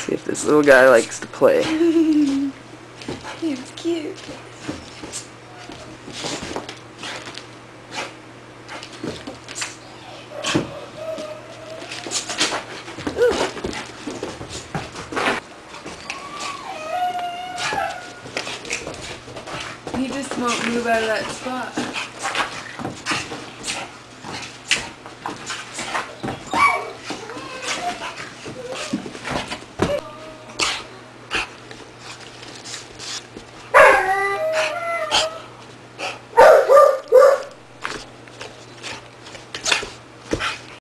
See if this little guy likes to play. He's cute. He just won't move out of that spot.